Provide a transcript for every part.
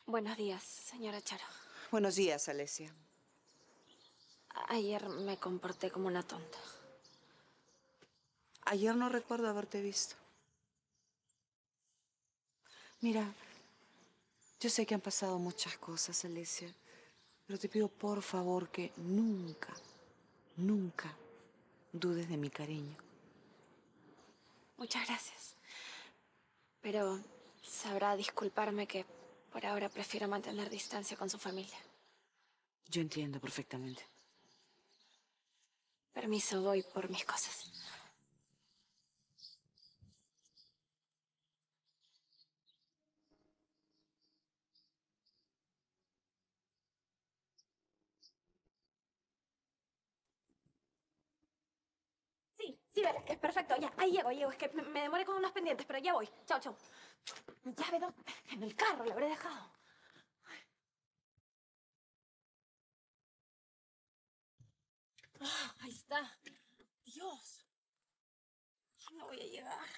Buenos días, señora Charo. Buenos días, Alesia. Ayer me comporté como una tonta. Ayer no recuerdo haberte visto. Mira, yo sé que han pasado muchas cosas, Alesia, pero te pido por favor que nunca, nunca dudes de mi cariño. Muchas gracias. Pero sabrá disculparme que por ahora prefiero mantener distancia con su familia. Yo entiendo perfectamente. Permiso, voy por mis cosas. Sí, vale, es perfecto, ya, ahí llego. Es que me demoré con unos pendientes, pero ya voy. Chao, chao. Mi llave, en el carro la habré dejado. Ahí está. Dios. No voy a llegar.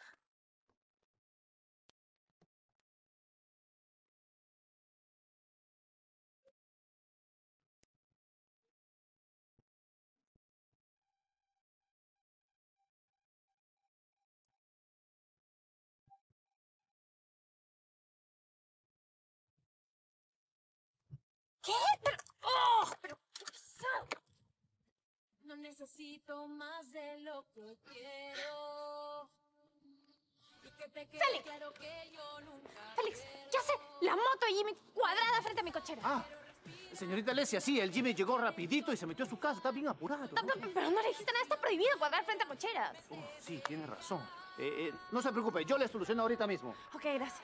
¿Qué? Pero qué pesado. No necesito más de lo que quiero. Y que te quede Félix. claro que yo nunca Félix, quiero. ¿qué hace la moto Jimmy cuadrada frente a mi cochera? Ah, señorita Alesia, sí, el Jimmy llegó rapidito y se metió a su casa. Está bien apurado. Pero no le dijiste nada, está prohibido cuadrar frente a cocheras. Oh, sí, tiene razón. No se preocupe, yo le soluciono ahorita mismo. Ok, gracias.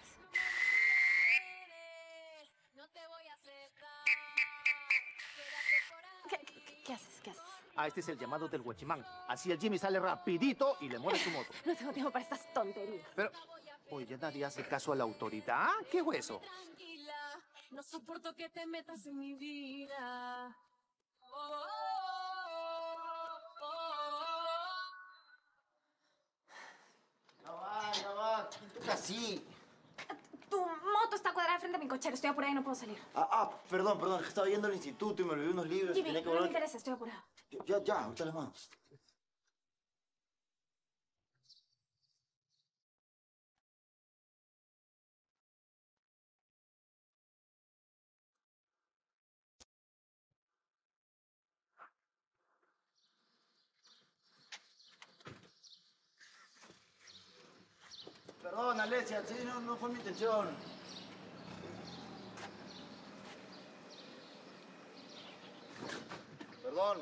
No te voy a aceptar. Quédate por ahí. ¿Qué haces? ¿Qué haces? Ah, este es el llamado del guachimán. Así el Jimmy sale rapidito y le muere su moto. No tengo tiempo para estas tonterías. Pero, oye, ya nadie hace caso a la autoridad. ¿Ah? ¿Qué hueso? Tranquila, no soporto que te metas en mi vida. Ya va, ¿quién toca así? Tu moto está cuadrada frente a mi cochera. Estoy apurada y no puedo salir. Perdón, es que estaba yendo al instituto y me olvidé unos libros. Jimmy, tenía que no me volver. interesa, estoy apurada. Ya, ahorita les mando. Perdón, Alesia, sí, no fue mi intención. Perdón.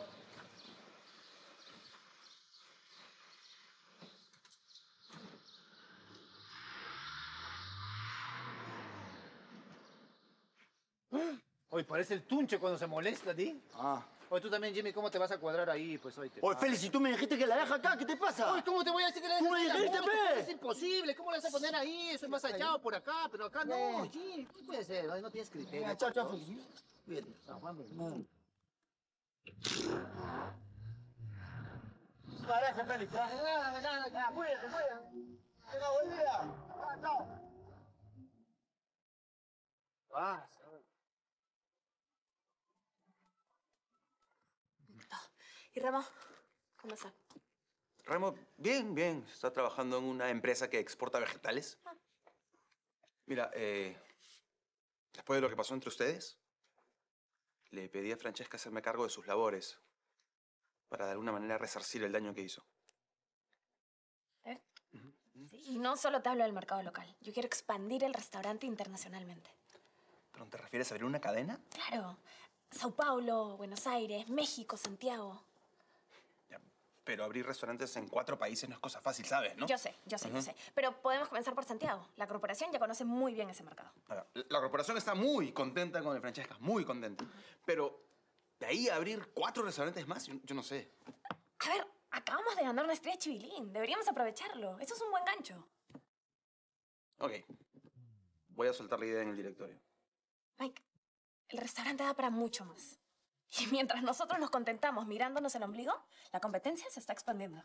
Oye, parece el tunche cuando se molesta, ¿ti? Ah. Oye, tú también, Jimmy, ¿cómo te vas a cuadrar ahí? Pues hoy te... Oye, Félix, si tú me dijiste que la deja acá, ¿qué te pasa? Oye, ¿cómo te voy a decir que le Tú dejes me ahí la dijiste, moto? pe. Es imposible. ¿Cómo le vas a poner ahí? Eso es más allá o por acá, pero acá no, Jimmy. ¿Qué puede ser? No tienes criterio. Chao, Félix. Cuídate. Gracias, Félix. Nada, cuídate. Tenga buen día. Chao. ¿Y Ramo? ¿Cómo está? Remo, bien. Está trabajando en una empresa que exporta vegetales. Mira, después de lo que pasó entre ustedes, le pedí a Francesca hacerme cargo de sus labores para de alguna manera resarcir el daño que hizo. Y no solo te hablo del mercado local. Yo quiero expandir el restaurante internacionalmente. ¿Pero te refieres a abrir una cadena? Claro. Sao Paulo, Buenos Aires, México, Santiago. Ya, pero abrir restaurantes en 4 países no es cosa fácil, ¿sabes, no? Yo sé. Pero podemos comenzar por Santiago. La corporación ya conoce muy bien ese mercado. Ahora, la corporación está muy contenta con el Francesca, muy contenta. Pero de ahí a abrir 4 restaurantes más, yo no sé. A ver, acabamos de ganar una estrella Chivilín. Deberíamos aprovecharlo. Eso es un buen gancho. Ok, voy a soltar la idea en el directorio. Mike, el restaurante da para mucho más. Y mientras nosotros nos contentamos mirándonos el ombligo, la competencia se está expandiendo.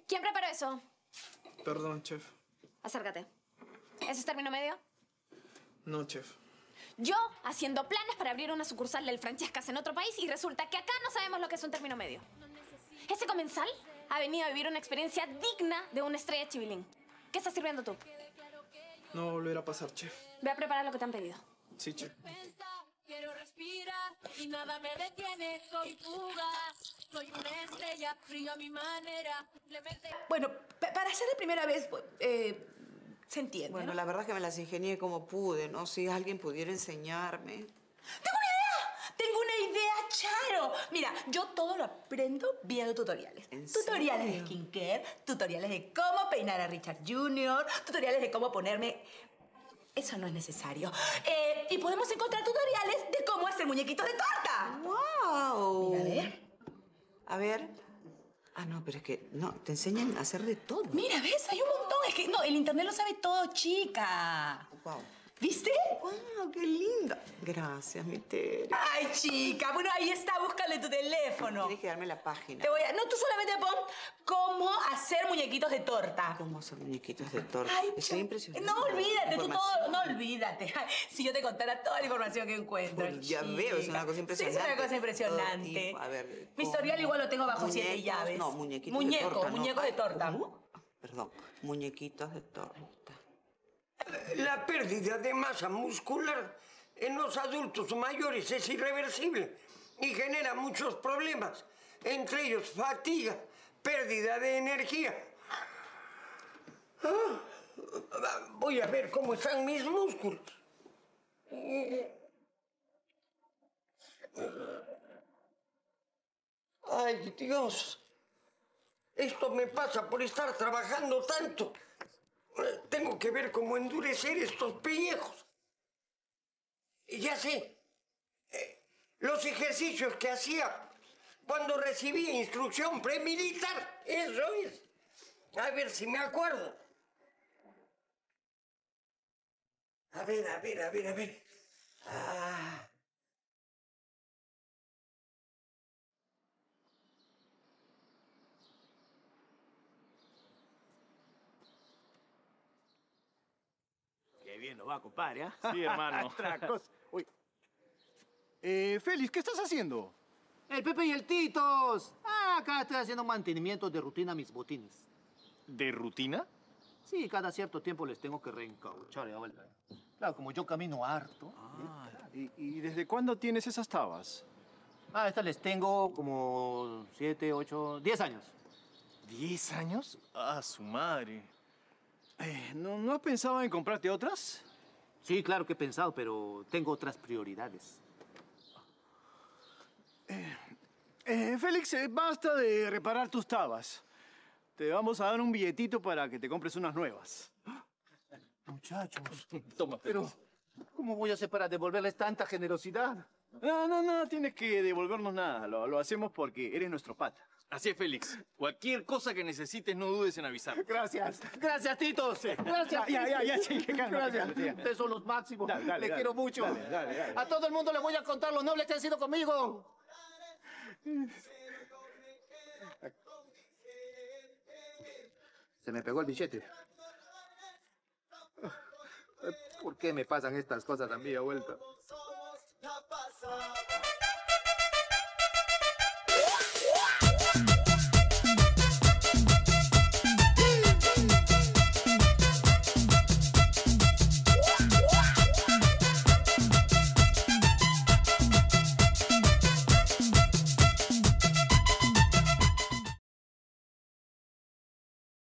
¿Quién preparó eso? Perdón, chef. Acércate. ¿Ese es término medio? No, chef. Yo haciendo planes para abrir una sucursal del Francescas en otro país y resulta que acá no sabemos lo que es un término medio. Ese comensal ha venido a vivir una experiencia digna de una estrella chivilín. ¿Qué estás sirviendo tú? No volverá a pasar, chef. Ve a preparar lo que te han pedido. Sí, chef. Quiero respirar y nada me detiene. Soy fugaz, soy una estrella, brillo a mi manera. Simplemente... Bueno, para hacer de primera vez, pues, se entiende, Bueno, ¿no? la verdad es que me las ingenié como pude, ¿no? Si alguien pudiera enseñarme. Tengo una idea, Charo. Mira, yo todo lo aprendo viendo tutoriales. ¿En Tutoriales de serio? skincare, tutoriales de cómo peinar a Richard Jr., tutoriales de cómo ponerme... Eso no es necesario. Y podemos encontrar tutoriales de cómo hacer muñequitos de torta. ¡Wow! Mira, a ver. A ver. Ah, no, pero es que no, te enseñan a hacer de todo. Mira, ¿ves? Hay un montón. Es que no, el internet lo sabe todo, chica. Wow. ¿Viste? ¡Wow, qué linda! Gracias, mi Tere. Ay, chica. Bueno, ahí está. Búscale tu teléfono. Tienes que darme la página. Te voy a... No, tú solamente pon cómo hacer muñequitos de torta. ¿Cómo hacer muñequitos de torta? Ay, Estoy impresionada. No, olvídate, tú Información. todo, no olvídate. Ay, si yo te contara toda la información que encuentro. Pues ya chica. veo, es una cosa impresionante. Sí, es una cosa impresionante. Todo tipo, a ver, Mi ¿cómo? historial igual lo tengo bajo 7 Muñecos, llaves. No, muñequitos Muñeco, de torta. no. muñeco de Ay, torta. ¿cómo? Perdón, muñequitos de torta. La pérdida de masa muscular en los adultos mayores es irreversible y genera muchos problemas, entre ellos fatiga, pérdida de energía. Voy a ver cómo están mis músculos. Ay, Dios. Esto me pasa por estar trabajando tanto. Tengo que ver cómo endurecer estos pellejos. Y ya sé, los ejercicios que hacía cuando recibí instrucción premilitar, eso es. A ver si me acuerdo. A ver. Ah. Qué bien nos va, compadre, ¿ah? Sí, hermano. Tracos. Uy. Félix, ¿qué estás haciendo? El Pepe y el Titos. Ah, acá estoy haciendo mantenimiento de rutina a mis botines. ¿De rutina? Sí, cada cierto tiempo les tengo que reencauchar y vuelta. Claro, como yo camino harto. Ah, ¿y desde cuándo tienes esas tabas? Ah, estas les tengo como 7, 8, 10 años. ¿10 años? Ah, su madre. ¿No has pensado en comprarte otras? Sí, claro que he pensado, pero tengo otras prioridades. Félix, basta de reparar tus tabas. Te vamos a dar un billetito para que te compres unas nuevas. Muchachos. Toma. Pero, ¿cómo voy a hacer para devolverles tanta generosidad? No, tienes que devolvernos nada. Lo hacemos porque eres nuestro pata. Así es, Félix. Cualquier cosa que necesites, no dudes en avisar. Gracias. Gracias, Titos. Gracias, Ya, sí, calma. Gracias. Calma. Ustedes son los máximos. Dale, Les quiero mucho. Dale. A todo el mundo les voy a contar lo nobles que han sido conmigo. Se me pegó el billete. ¿Por qué me pasan estas cosas a mí de vuelta?